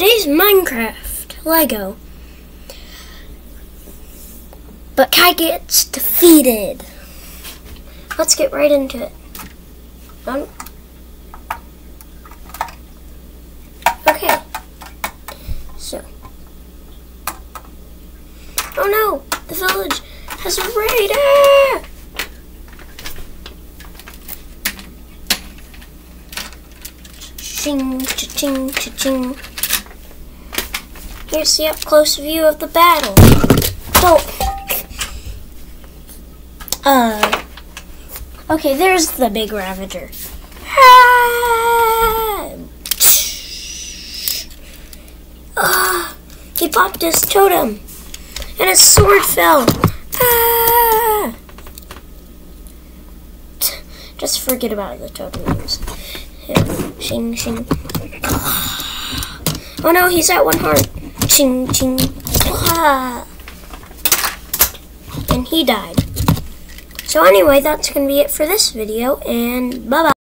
Today's Minecraft Lego. But Kai gets defeated. Let's get right into it. Okay. So. Oh no! The village has a raider! Ching, cha-ching, cha-ching. Here's the up-close view of the battle. Okay, there's the big Ravager. He popped his totem, and his sword fell. Just forget about the totems. Shing, shing. Oh no, he's at 1 heart. Ching, ching. And he died. So anyway, that's going to be it for this video, and bye-bye.